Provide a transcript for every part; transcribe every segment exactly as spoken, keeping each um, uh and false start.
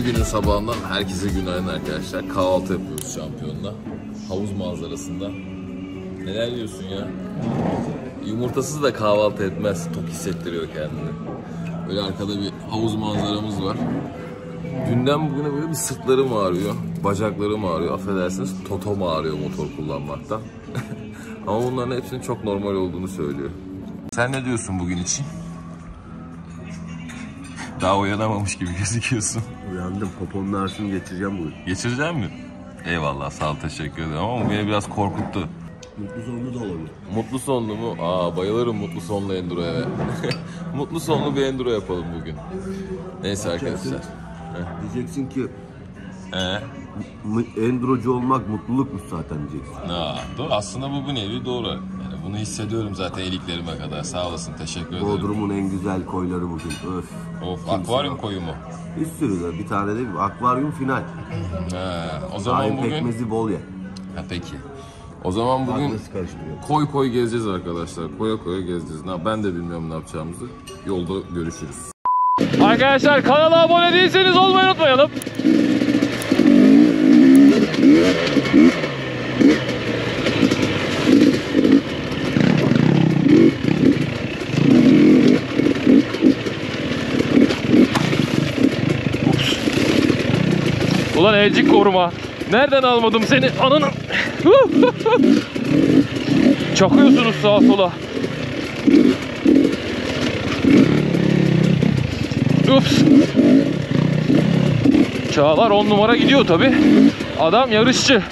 günün sabahından herkese günaydın arkadaşlar. Kahvaltı yapıyoruz şampiyonla. Havuz manzarasında. Neler diyorsun ya? Yumurtasız da kahvaltı etmez. Tok hissettiriyor kendini. Böyle arkada bir havuz manzaramız var. Dünden bugüne böyle bir sırtlarım ağrıyor. Bacaklarım ağrıyor. Affedersiniz, totom ağrıyor motor kullanmaktan. Ama bunların hepsinin çok normal olduğunu söylüyor. Sen ne diyorsun bugün için? Daha uyanamamış gibi gözüküyorsun. Uyandım. Poponun ağrısını geçireceğim bugün. Geçirecek mi? Eyvallah, sağ ol, teşekkür ederim ama bu beni biraz korkuttu. Mutlu sonlu da olabilir. Mutlu sonlu mu? Aa, bayılırım mutlu sonlu enduroya. Mutlu sonlu bir enduro yapalım bugün. Neyse arkadaşlar. Diyeceksin ki Ee? endurocu olmak mutlulukmuş zaten diyeceksin. Aa, doğru. Aslında bu bir nevi doğru. Yani bunu hissediyorum zaten iliklerime kadar. Sağ olasın, teşekkür ederim. Bodrum'un en güzel koyları bugün. Öf. Of, akvaryum koyu mu? Bir sürü de bir tane değil mi? Akvaryum final. He, o zaman Daim bugün... pekmezi bol ye. Ha, peki. O zaman bugün koy koy gezeceğiz arkadaşlar. Koya koya gezeceğiz. Ne, ben de bilmiyorum ne yapacağımızı. Yolda görüşürüz. Arkadaşlar, kanala abone değilseniz olmayı unutmayalım. Ulan elcik koruma. Nereden almadım seni? Ananı. Çakıyorsunuz sağa sola. Ups. Çağlar on numara gidiyor tabi. Adam yarışçı.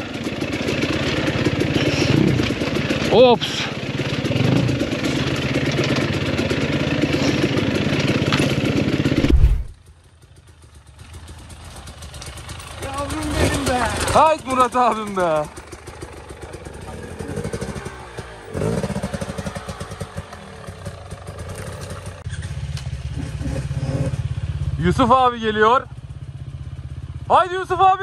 Ops. Haydi Murat abim be. Yusuf abi geliyor. Haydi Yusuf abi.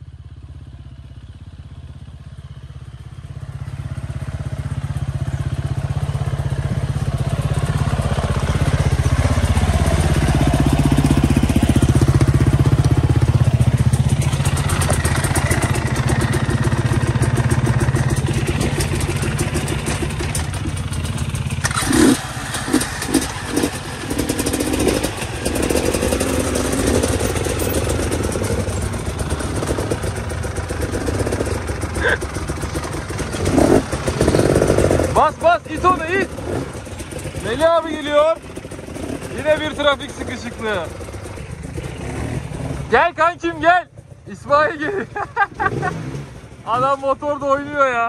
Bas bas, it onu it. Melih abi geliyor. Yine bir trafik sıkışıklığı. Gel kankim gel. İsmail geliyor. Adam motorda oynuyor ya.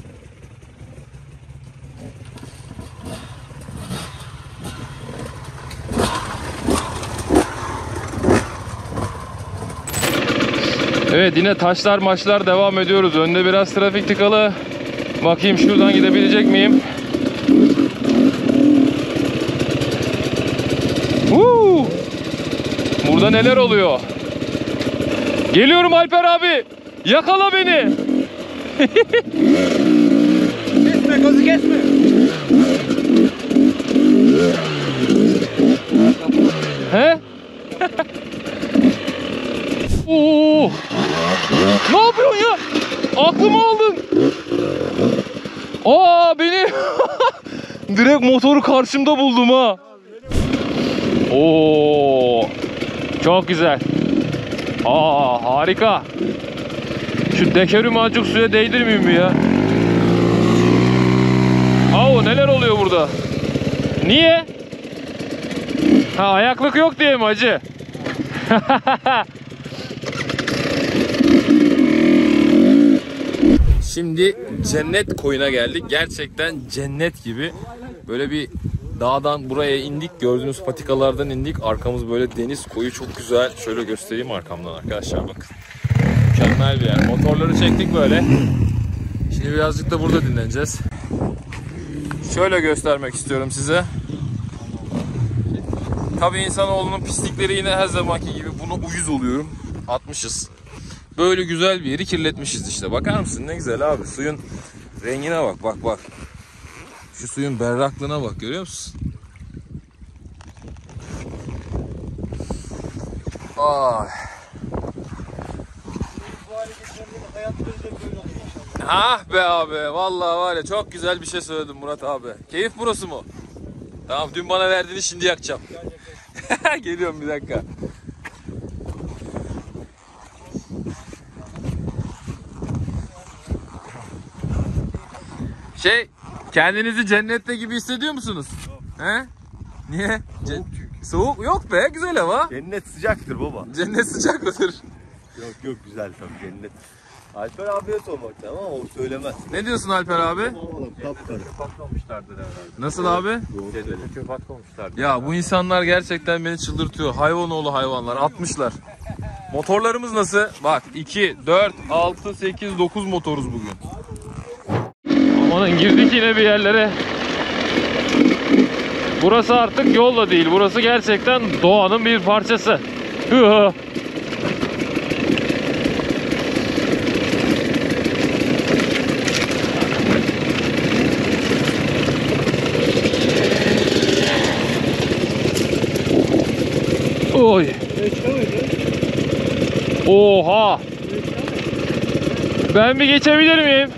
Evet, yine taşlar maçlar devam ediyoruz. Önde biraz trafik tıkalı. Bakayım şuradan gidebilecek miyim? Woo! Burada neler oluyor? Geliyorum Alper abi. Yakala beni. Kesme, gazı kesme. He? Oo! Ne yapıyorsun ya? Aklımı aldın. Aa, beni direkt motoru karşımda buldum ha. Oo! Çok güzel. Aa, harika. Şu dekerimi azıcık suya değdirmeyeyim mi ya? Aa, neler oluyor burada? Niye? Ha, ayaklık yok diye mi hacı? Şimdi cennet koyuna geldik. Gerçekten cennet gibi. Böyle bir dağdan buraya indik. Gördüğünüz patikalardan indik. Arkamız böyle deniz koyu, çok güzel. Şöyle göstereyim arkamdan arkadaşlar, bakın. Mükemmel bir yer. Motorları çektik böyle. Şimdi birazcık da burada dinleneceğiz. Şöyle göstermek istiyorum size. Tabii insanoğlunun pislikleri yine her zamanki gibi buna uyuz oluyorum. Atmışız. Böyle güzel bir yeri kirletmişiz işte. Bakar mısın ne güzel abi. Suyun rengine bak, bak bak. Şu suyun berraklığına bak, görüyor musun? Ay. Ah be abi, vallahi var ya, çok güzel bir şey söyledin Murat abi. Keyif burası mı? Tamam, dün bana verdiğini şimdi yakacağım. Geliyorum bir dakika. Şey, kendinizi cennette gibi hissediyor musunuz? He? Niye? Soğuk çünkü. Soğuk yok be, güzel hava. Cennet sıcaktır baba. Cennet sıcak mıdır? Yok yok, güzel tabii cennet. Alper abiye sormak tamam ama o söylemez. Ne diyorsun Alper abi? Oğlum kapkarı. Atmamışlardır herhalde. Nasıl abi? Cennete çöp atmamışlardır. Ya bu insanlar gerçekten beni çıldırtıyor. Hayvanoğlu hayvanlar atmışlar. Motorlarımız nasıl? Bak iki, dört, altı, sekiz, dokuz motoruz bugün. Amanın, girdik yine bir yerlere. Burası artık yolla değil. Burası gerçekten doğanın bir parçası. Hı. Oy. Oha. Ben bir geçebilir miyim?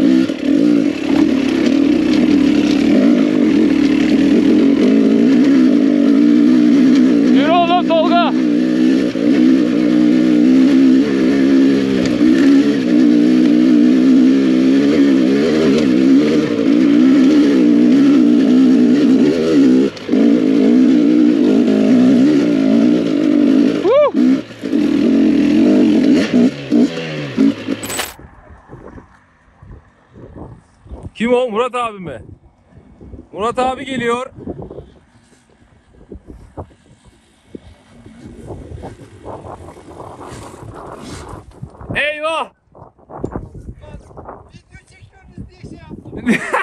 Yürü oğlum Tolga. Kim o? Murat abi mi? Murat abi geliyor. Eyvah! Video çekiyoruz diye şey yaptım.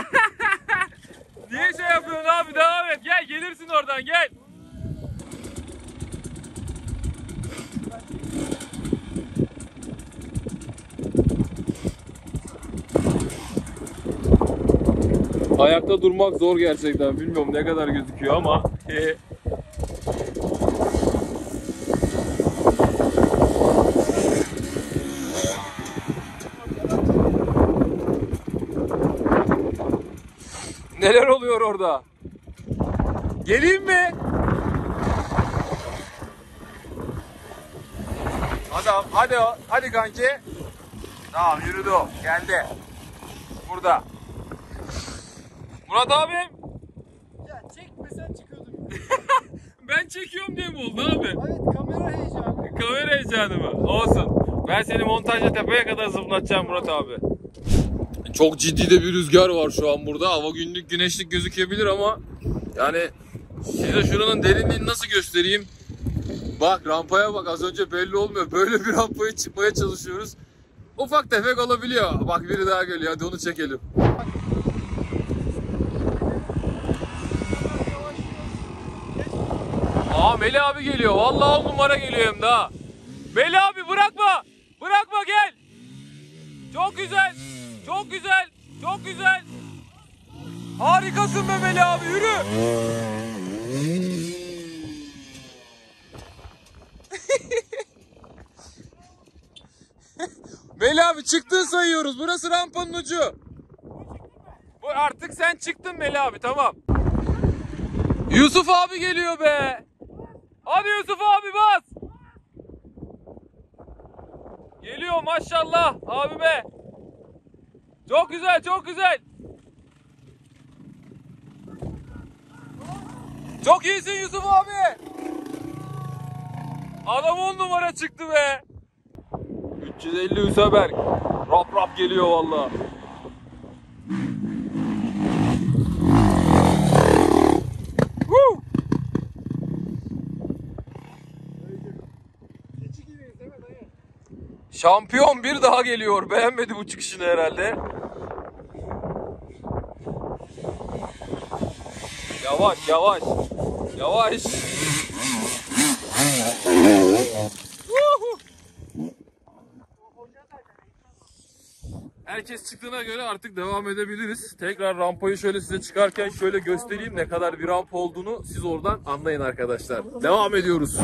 Niye şey yapıyorsun abi? Devam et. Gel, gelirsin oradan, gel. Ayakta durmak zor gerçekten. Bilmiyorum ne kadar gözüküyor ama. Neler oluyor orada? Geleyim mi? Adam, hadi o, hadi kanki. Tamam, yürüdü o, geldi. Burada. Murat abim. Ya çekmesen çıkıyordum. Ben çekiyorum diye mi oldu abi? Evet, kamera heyecanı. Kamera heyecanı mı? Olsun. Ben seni montajla tepeye kadar zıplatacağım Murat abi. Çok ciddi de bir rüzgar var şu an burada. Hava günlük güneşlik gözükebilir ama yani size şuranın derinliğini nasıl göstereyim? Bak, rampaya bak, az önce belli olmuyor. Böyle bir rampaya çıkmaya çalışıyoruz. Ufak tefek olabiliyor. Bak, biri daha geliyor. Hadi onu çekelim. Aa, Melih abi geliyor. Vallahi on numara geliyor hem daha. Melih abi bırakma. Bırakma, gel. Çok güzel. Çok güzel. Çok güzel. Harikasın be Melih abi, yürü. Melih abi çıktın sayıyoruz. Burası rampanın ucu. Bu artık sen çıktın Melih abi, tamam. Yusuf abi geliyor be. Hadi Yusuf abi bas. Geliyor maşallah abime. Çok güzel, çok güzel. Çok iyisin Yusuf abi. Adam on numara çıktı be. üç yüz elli Hüsaberk. Rap rap geliyor vallahi. Şampiyon bir daha geliyor. Beğenmedi bu çıkışını herhalde. Yavaş yavaş. Yavaş. Herkes çıktığına göre artık devam edebiliriz. Tekrar rampayı şöyle size çıkarken şöyle göstereyim, ne kadar bir rampa olduğunu siz oradan anlayın arkadaşlar. Devam ediyoruz.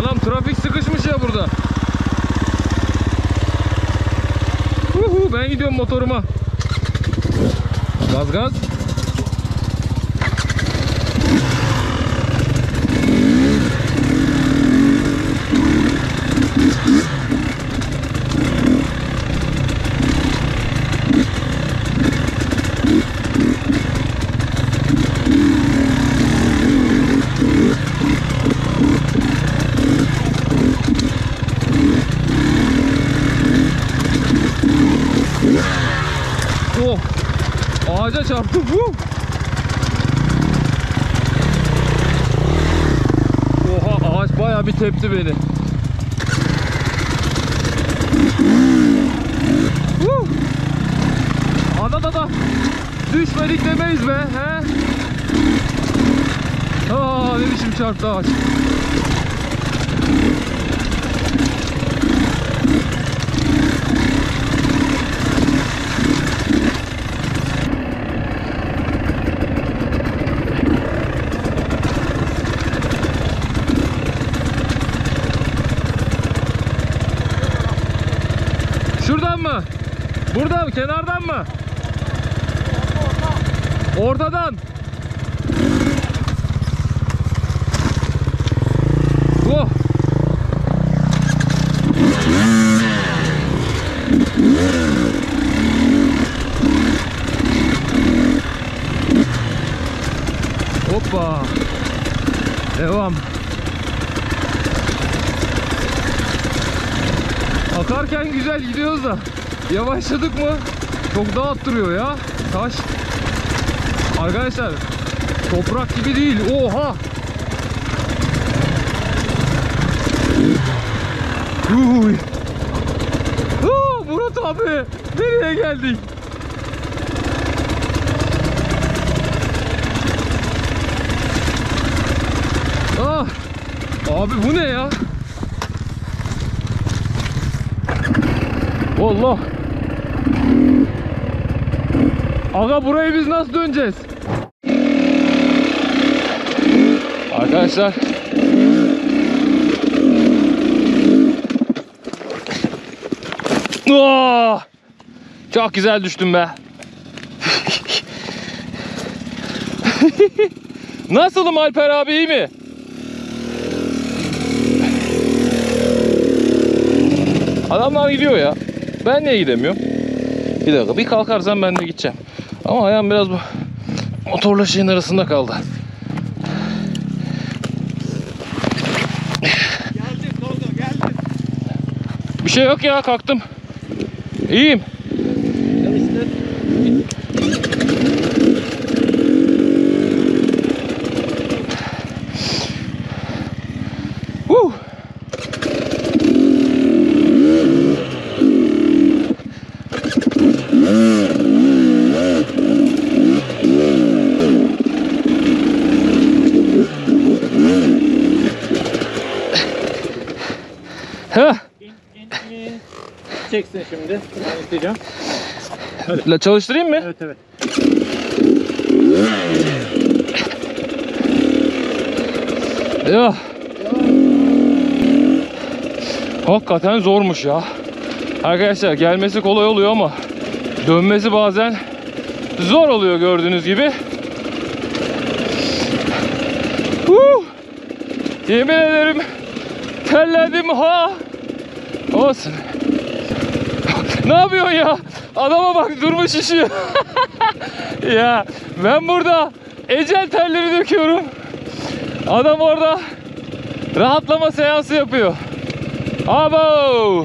Anam trafik sıkışmış ya burada. Uhu, ben gidiyorum motoruma. Gaz gaz. Oh, ağaca çarptım. Uh. Oha, ağaç bayağı bir tepti beni. Uh. Ada da düşmedik demeyiz be, he? Aa, ne biçim çarptı ağaç. Şuradan mı? Buradan mı? Kenardan mı? Ortadan. Oh. Hoppa. Devam. Akarken güzel gidiyoruz da yavaşladık mı çok dağıttırıyor ya. Taş. Arkadaşlar toprak gibi değil. Oha. Uy. Aa, Murat abi nereye geldik? Ah. Abi bu ne ya? Allah. Aga burayı biz nasıl döneceğiz? Arkadaşlar oh! Çok güzel düştüm be. Nasılım Alper abi, iyi mi? Adamlar gidiyor ya. Ben niye gidemiyorum? Bir dakika, bir kalkarsam ben de gideceğim. Ama ayağım biraz bu motorla şeyin arasında kaldı. Geldim Tolga, geldim. Bir şey yok ya, kalktım. İyiyim. Çalıştır. Woo. Heh. Çeksin şimdi. Ben isteyeceğim. La çalıştırayım mı? Evet evet. Ya. Hakikaten zormuş ya. Arkadaşlar gelmesi kolay oluyor ama dönmesi bazen zor oluyor gördüğünüz gibi. Huh. Yemin ederim terledim ha. Olsun. Ne yapıyorsun ya? Adama bak, durmuş işiyor. Ya ben burada ecel terleri döküyorum. Adam orada rahatlama seansı yapıyor. Abo.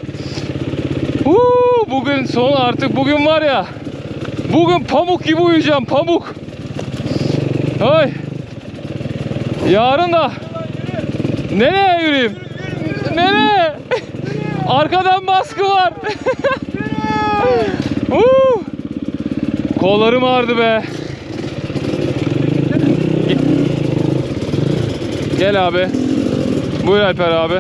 Huu, bugün son, artık bugün var ya. Bugün pamuk gibi uyuyacağım, pamuk. Hay. Yarın da nereye yürüyeyim? Nereye? Arkadan baskı var. uh! Kollarım ağrıdı be. Gel abi. Buyur Alper abi.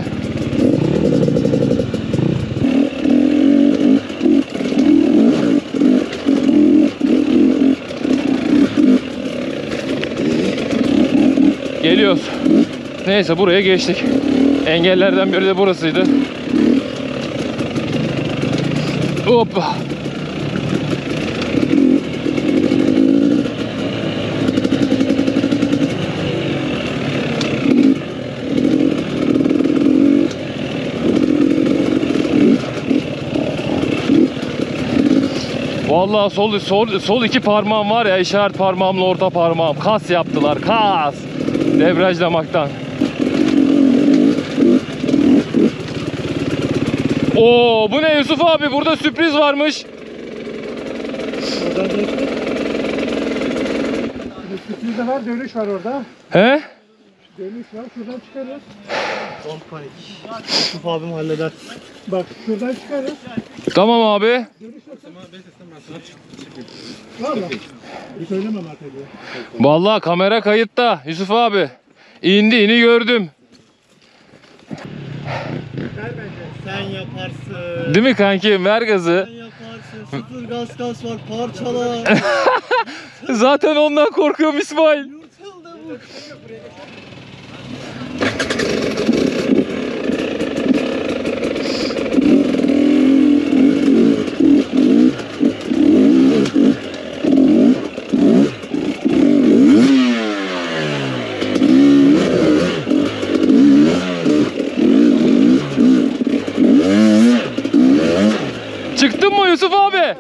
Geliyoruz. Neyse, buraya geçtik. Engellerden biri de burasıydı. Hoppa. Vallahi sol, sol, sol iki parmağım var ya, işaret parmağımla orta parmağım. Kas yaptılar, kas. Debriyajlamaktan. Oo, bu ne Yusuf abi? Burada sürpriz varmış. Sürpriz de var, dönüş var orada. He? Dönüş var, şuradan çıkarız. Son panik. Yusuf abim halleder. Bak şuradan çıkarız. Tamam abi. Var mı? Bir söylemem artık. Vallahi kamera kayıtta Yusuf abi. İndiğini gördüm. Sen yaparsın. Değil mi kanki? Ver gazı. Sen yaparsın. Sıfır gaz gaz var, parçalar. Zaten ondan korkuyorum İsmail. Yırtıldı bu. Çıktın mı Yusuf abi?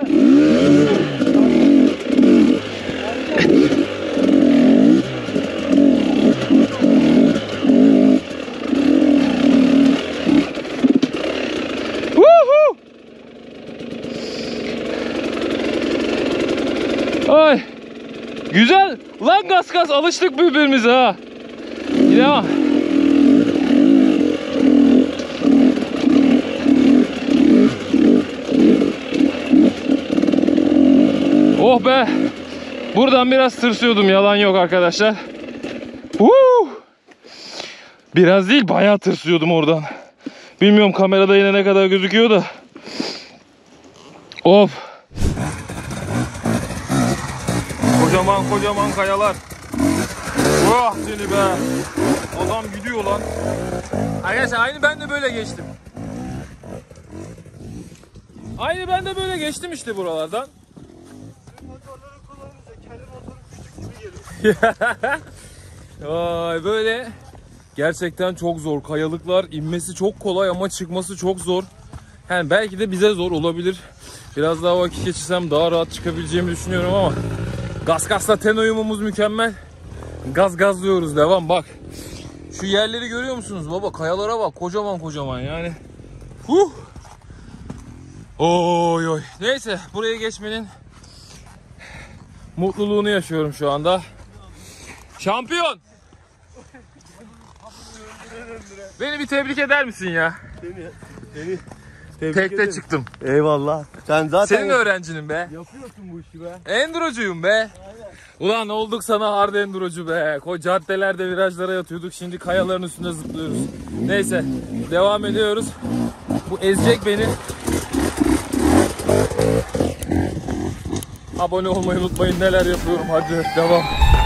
Woohoo! Ay. Güzel. Lan gaz gaz alıştık birbirimize ha. Ya. Oh be. Buradan biraz tırsıyordum, yalan yok arkadaşlar. Woo! Biraz değil, bayağı tırsıyordum oradan. Bilmiyorum kamerada yine ne kadar gözüküyor da. Of. Kocaman kocaman kayalar. Oh seni be. Adam gidiyor lan. Arkadaşlar aynı ben de böyle geçtim. Aynı ben de böyle geçtim işte buralardan. Ay böyle gerçekten çok zor kayalıklar, inmesi çok kolay ama çıkması çok zor. Yani belki de bize zor olabilir. Biraz daha vakit geçirsem daha rahat çıkabileceğimi düşünüyorum ama gaz gazla ten uyumumuz mükemmel. Gaz gazlıyoruz, devam. Bak şu yerleri görüyor musunuz baba? Kayalara bak, kocaman kocaman yani. Huh. Oy oy. Neyse, buraya geçmenin mutluluğunu yaşıyorum şu anda. Şampiyon! Beni bir tebrik eder misin ya? Seni, seni tebrik Tekte ederim. çıktım. Eyvallah. Sen zaten Senin öğrencinin be. yapıyorsun bu işi be. Endurocuyum be. Aynen. Ulan olduk sana hard endurocu be. Koy caddelerde virajlara yatıyorduk. Şimdi kayaların üstünde zıplıyoruz. Neyse, devam ediyoruz. Bu ezecek beni. Abone olmayı unutmayın. Neler yapıyorum. Hadi devam.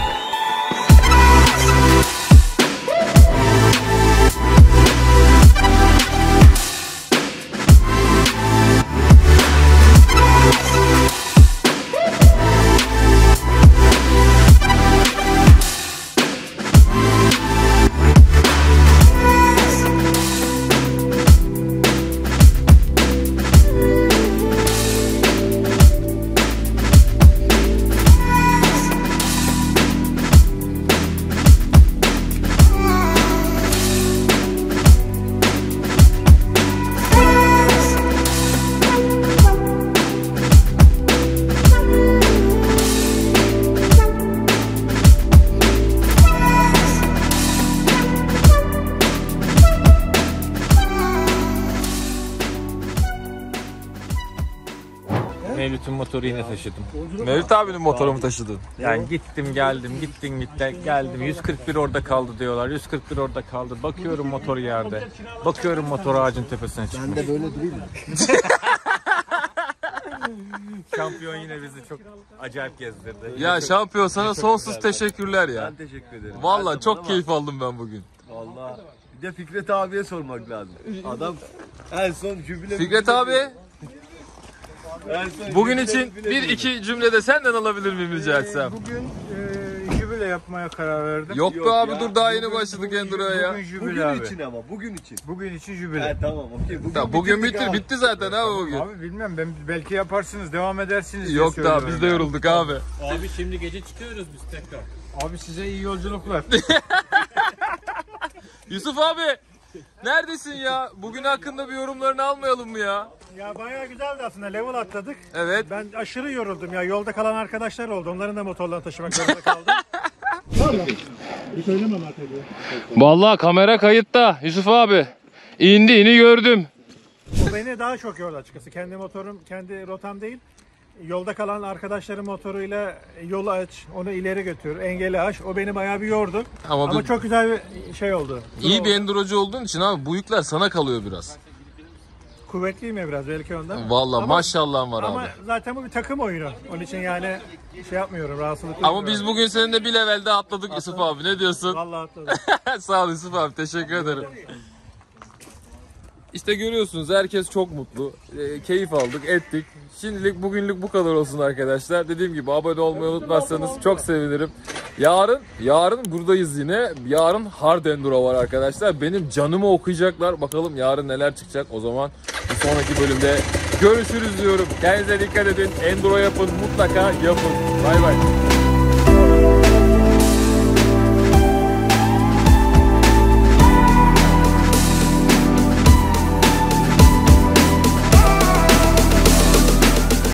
Mevlüt'ün motoru yine taşıdım. Mevlüt abinin motorumu taşıdın. Yani gittim geldim, gittim gittim geldim. yüz kırk bir orada kaldı diyorlar. yüz kırk bir orada kaldı. Bakıyorum motor yerde. Bakıyorum motor ağacın tepesine çıkmış. Ben de böyle durayım mı? Şampiyon yine bizi çok acayip gezdirdi. Ya şampiyon, sana sonsuz teşekkürler ya. Ben teşekkür ederim. Vallahi çok keyif aldım ben bugün. Vallahi Bir de Fikret abiye sormak lazım. Adam en son jübile... Fikret abi, En son bugün jübile- için jübile- bir iki cümlede senden alabilir miyim rica etsem? Bugün e, jübile yapmaya karar verdim. Yok be Yok abi ya, dur daha yeni bugün- başladık Enduro'ya ya. Bugün jübile Bugün abi. için ama bugün için. Bugün için jübile. He tamam okey. Bugün, Tamam, bugün bitirdik bitti, abi. bitti zaten abi bugün. Abi bilmem ben belki yaparsınız devam edersiniz diye Yok da söylüyorum biz de yani. yorulduk abi. Abi şimdi gece çıkıyoruz biz tekrar. Abi size iyi yolculuklar. Yusuf abi neredesin ya? Bugün hakkında bir yorumlarını almayalım mı ya? Ya bayağı güzeldi aslında. Level atladık. Evet. Ben aşırı yoruldum ya. Yolda kalan arkadaşlar oldu. Onların da motorlarını taşımak zorunda kaldım. Var mı? Bir söylemem artık. Vallahi kamera kayıtta Yusuf abi. İndiğini gördüm. O beni daha çok yordu açıkçası. Kendi motorum, kendi rotam değil. Yolda kalan arkadaşların motoruyla yolu aç, onu ileri götür, engeli aş. O beni bayağı bir yordu. Ama Ama, bu- çok güzel bir şey oldu. İyi bir endurocu olduğun için abi bu yükler sana kalıyor biraz. Kuvvetliyim ya biraz belki ondan. Vallahi Ama- maşallahın var Ama abi. zaten bu bir takım oyunu. Onun için yani şey yapmıyorum, rahatsızlık Ama duymuyorum. biz bugün seninle bir levelde atladık Yusuf abi. Ne diyorsun? Vallahi atladım. Sağ ol Yusuf abi. Teşekkür ederim. İşte görüyorsunuz herkes çok mutlu. E, keyif aldık, ettik. Şimdilik bugünlük bu kadar olsun arkadaşlar. Dediğim gibi abone olmayı unutmazsanız çok sevinirim. Yarın, yarın buradayız yine. Yarın Hard Enduro var arkadaşlar. Benim canımı okuyacaklar. Bakalım yarın neler çıkacak. O zaman bir sonraki bölümde görüşürüz diyorum. Kendinize dikkat edin. Enduro yapın. Mutlaka yapın. Bay bay.